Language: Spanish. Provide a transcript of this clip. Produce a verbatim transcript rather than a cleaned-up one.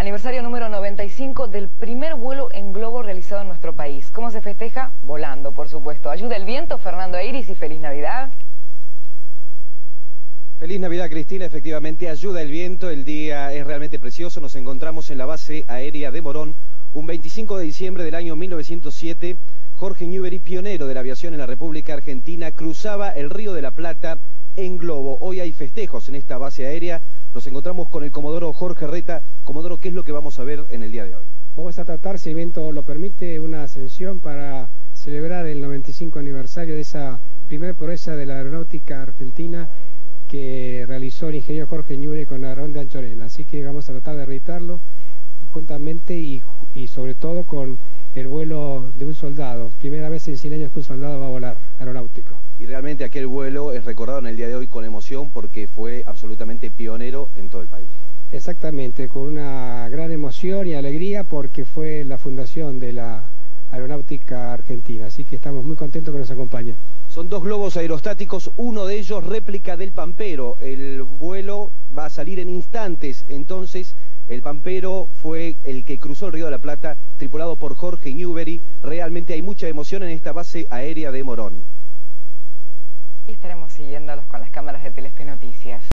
Aniversario número noventa y cinco del primer vuelo en globo realizado en nuestro país. ¿Cómo se festeja? Volando, por supuesto. Ayuda el viento, Fernando Eiris, y feliz Navidad. Feliz Navidad, Cristina. Efectivamente, ayuda el viento. El día es realmente precioso. Nos encontramos en la base aérea de Morón, un veinticinco de diciembre del año mil novecientos siete. Jorge Newbery, pionero de la aviación en la República Argentina, cruzaba el Río de la Plata en globo. Hoy hay festejos en esta base aérea. Nos encontramos con el comodoro Jorge Reta. Comodoro, ¿qué es lo que vamos a ver en el día de hoy? Vamos a tratar, si el viento lo permite, una ascensión para celebrar el noventa y cinco aniversario de esa primera proeza de la aeronáutica argentina que realizó el ingeniero Jorge Newbery con Aarón de Anchorena. Así que vamos a tratar de reeditarlo juntamente y, y sobre todo con el vuelo de un soldado. Primera vez en cien años que un soldado va a volar aeronáutico. Y realmente aquel vuelo es recordado en el día de hoy con emoción porque fue absolutamente pionero en todo el país. Exactamente, con una gran emoción y alegría porque fue la fundación de la aeronáutica argentina. Así que estamos muy contentos que nos acompañen. Son dos globos aerostáticos, uno de ellos réplica del Pampero. El vuelo va a salir en instantes, entonces el Pampero fue el que cruzó el Río de la Plata, tripulado por Jorge Newbery. Realmente hay mucha emoción en esta base aérea de Morón. Y estaremos siguiéndolos con las cámaras de Telespe Noticias.